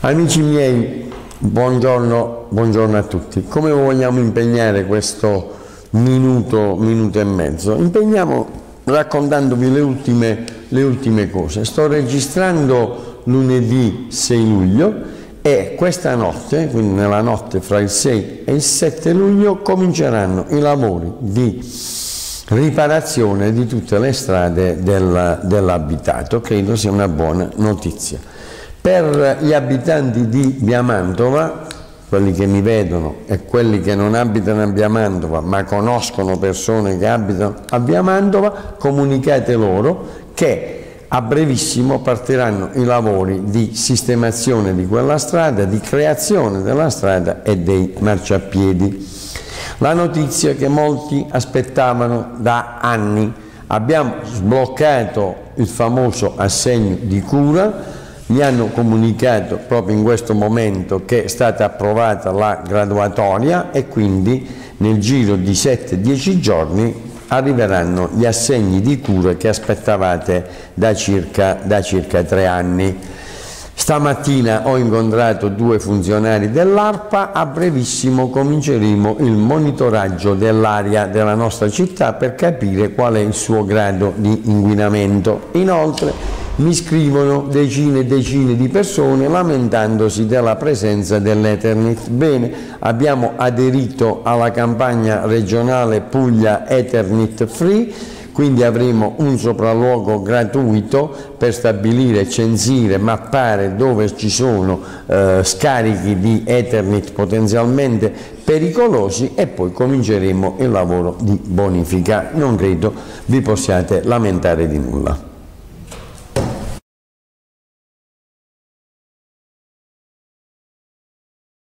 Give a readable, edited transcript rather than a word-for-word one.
Amici miei, buongiorno a tutti. Come vogliamo impegnare questo minuto e mezzo? Impegniamo raccontandovi le ultime cose. Sto registrando lunedì 6 luglio e questa notte, quindi nella notte fra il 6 e il 7 luglio, cominceranno i lavori di riparazione di tutte le strade dell'abitato. Credo sia una buona notizia. Per gli abitanti di Via Mantova, quelli che mi vedono e quelli che non abitano a Via Mantova ma conoscono persone che abitano a Via Mantova, comunicate loro che a brevissimo partiranno i lavori di sistemazione di quella strada, di creazione della strada e dei marciapiedi. La notizia che molti aspettavano da anni: abbiamo sbloccato il famoso assegno di cura. Mi hanno comunicato proprio in questo momento che è stata approvata la graduatoria e quindi nel giro di 7-10 giorni arriveranno gli assegni di cura che aspettavate da circa 3 anni. Stamattina ho incontrato 2 funzionari dell'ARPA, a brevissimo cominceremo il monitoraggio dell'aria della nostra città per capire qual è il suo grado di inquinamento. Inoltre mi scrivono decine e decine di persone lamentandosi della presenza dell'Eternit. Bene, abbiamo aderito alla campagna regionale Puglia Eternit Free, quindi avremo un sopralluogo gratuito per stabilire, censire, mappare dove ci sono scarichi di Eternit potenzialmente pericolosi e poi cominceremo il lavoro di bonifica. Non credo vi possiate lamentare di nulla.